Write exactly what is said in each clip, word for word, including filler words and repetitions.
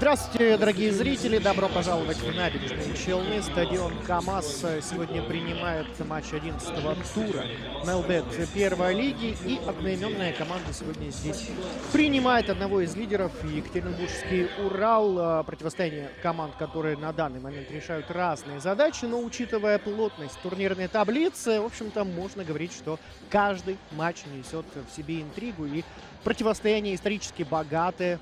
Здравствуйте, дорогие зрители! Добро пожаловать в набережные Челны. Стадион КамАЗ сегодня принимает матч одиннадцатого тура МЛБет первой лиги. И одноименная команда сегодня здесь принимает одного из лидеров, Екатеринбургский Урал. Противостояние команд, которые на данный момент решают разные задачи. Но учитывая плотность турнирной таблицы, в общем-то, можно говорить, что каждый матч несет в себе интригу. И противостояние исторически богатое.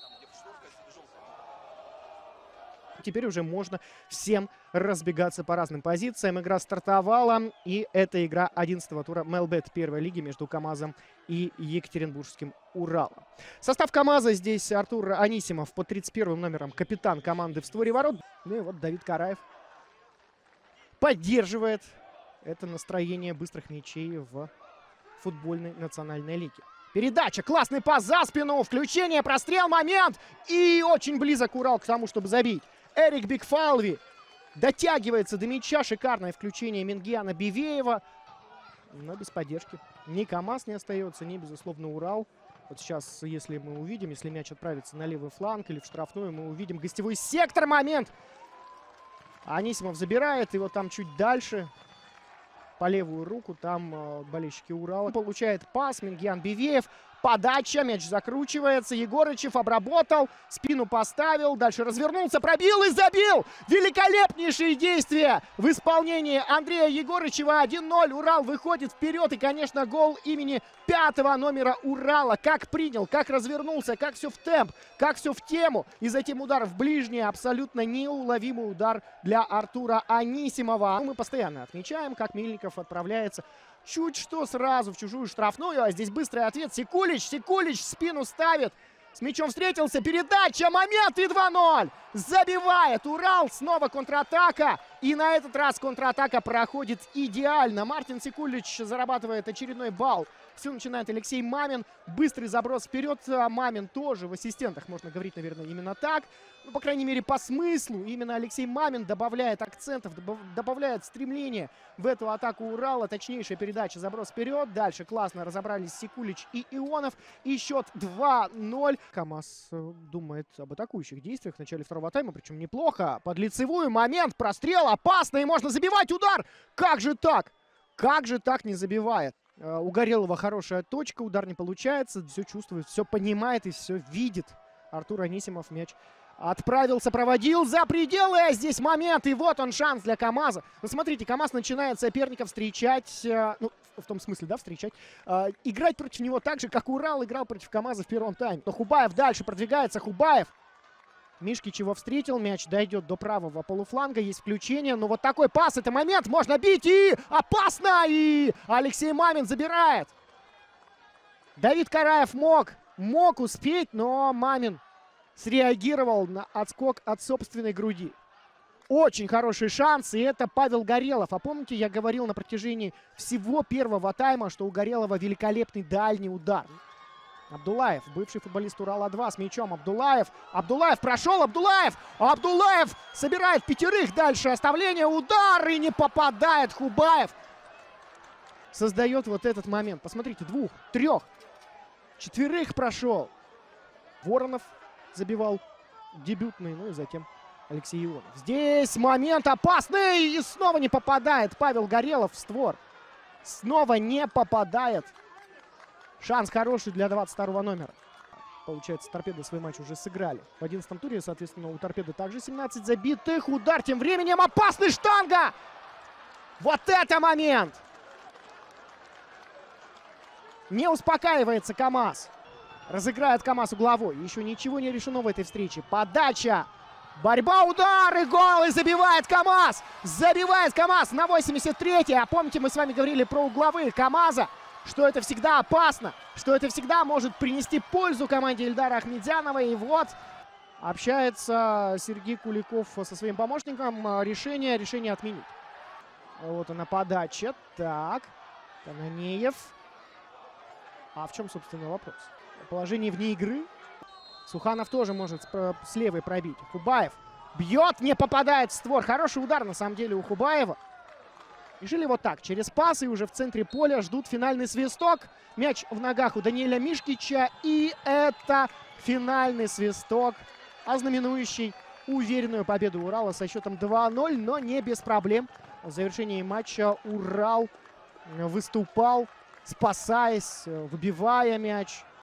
Теперь уже можно всем разбегаться по разным позициям. Игра стартовала, и это игра одиннадцатого тура МЛБет первой лиги между КамАЗом и Екатеринбургским Уралом. Состав КамАЗа здесь: Артур Анисимов под тридцать первым номером, капитан команды в створе ворот. Ну и вот Давид Караев поддерживает это настроение быстрых мячей в футбольной национальной лиге. Передача, классный пас за спину, включение, прострел, момент. И очень близок Урал к тому, чтобы забить. Эрик Бигфалви дотягивается до мяча. Шикарное включение Мингиана Бивеева. Но без поддержки. Ни КамАЗ не остается, ни, безусловно, Урал. Вот сейчас, если мы увидим, если мяч отправится на левый фланг или в штрафную, мы увидим гостевой сектор. Момент. Анисимов забирает его там чуть дальше. По левую руку там э, болельщики Урала. Получает пас Мингиан Бивеев. Подача, мяч закручивается. Егорычев обработал, спину поставил, дальше развернулся, пробил и забил. Великолепнейшие действия в исполнении Андрея Егорычева. один ноль. Урал выходит вперед. И, конечно, гол имени пятого номера Урала. Как принял, как развернулся, как все в темп, как все в тему. И затем удар в ближний. Абсолютно неуловимый удар для Артура Анисимова. Мы постоянно отмечаем, как Мельников отправляется чуть что сразу в чужую штрафную. А здесь быстрый ответ. Секулич, Секулич в спину ставит. С мячом встретился. Передача, момент и два ноль. Забивает Урал. Снова контратака. И на этот раз контратака проходит идеально. Мартин Секулич зарабатывает очередной балл. Все начинает Алексей Мамин. Быстрый заброс вперед. Мамин тоже в ассистентах, можно говорить, наверное, именно так. Ну, по крайней мере, по смыслу. Именно Алексей Мамин добавляет акцентов, добавляет стремление в эту атаку Урала. Точнейшая передача, заброс вперед. Дальше классно разобрались Секулич и Ионов. И счет два ноль. КамАЗ думает об атакующих действиях в начале второго тайма. Причем неплохо. Под лицевую момент. Прострел опасный. Можно забивать удар. Как же так? Как же так не забивает? У Горелого хорошая точка, удар не получается, все чувствует, все понимает и все видит. Артур Анисимов мяч отправился, проводил за пределы, а здесь момент, и вот он шанс для КамАЗа. Ну, смотрите, КамАЗ начинает соперника встречать, ну, в том смысле, да, встречать, играть против него так же, как Урал играл против КамАЗа в первом тайме. Но Хубаев дальше продвигается, Хубаев. Мишкич его встретил, мяч дойдет до правого полуфланга, есть включение, но вот такой пас, это момент, можно бить, и опасно, и Алексей Мамин забирает. Давид Караев мог, мог успеть, но Мамин среагировал на отскок от собственной груди. Очень хороший шанс, и это Павел Горелов. А помните, я говорил на протяжении всего первого тайма, что у Горелова великолепный дальний удар. Абдулаев, бывший футболист Урала два с мячом. Абдулаев. Абдулаев прошел. Абдулаев. Абдулаев собирает пятерых. Дальше оставление. Удар. И не попадает Хубаев. Создает вот этот момент. Посмотрите. Двух, трех, четверых прошел. Воронов забивал дебютный. Ну и затем Алексей Ионов. Здесь момент опасный. И снова не попадает Павел Горелов в створ. Снова не попадает. Шанс хороший для двадцать второго номера. Получается, торпеды свой матч уже сыграли. В одиннадцатом туре, соответственно, у торпеды также семнадцать забитых. Удар тем временем. Опасный штанга! Вот это момент! Не успокаивается КамАЗ. Разыграет КамАЗ угловой. Еще ничего не решено в этой встрече. Подача. Борьба, удар и гол. И забивает КамАЗ. Забивает КамАЗ на восемьдесят третьей. А помните, мы с вами говорили про угловые КамАЗа. Что это всегда опасно, что это всегда может принести пользу команде Ильдара Ахмедзянова. И вот общается Сергей Куликов со своим помощником. Решение, решение отменить. Вот она подача. Так, Кананеев. А в чем, собственно, вопрос? Положение вне игры. Суханов тоже может с левой пробить. Хубаев бьет, не попадает в створ. Хороший удар, на самом деле, у Хубаева. Решили вот так, через пасы уже в центре поля ждут финальный свисток. Мяч в ногах у Даниэля Мишкича. И это финальный свисток ознаменующий уверенную победу Урала со счетом два ноль, но не без проблем. В завершении матча Урал выступал, спасаясь, выбивая мяч.